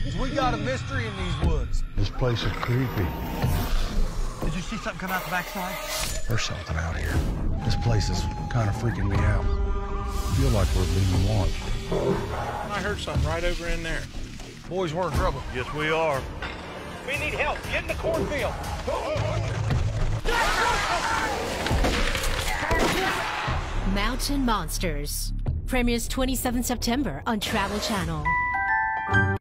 We got a mystery in these woods. This place is creepy. Did you see something come out the backside? There's something out here. This place is kind of freaking me out. I feel like we're being watched. I heard something right over in there. Boys, we're in trouble. Yes, we are. We need help. Get in the cornfield. Mountain Monsters premieres 27 September on Travel Channel.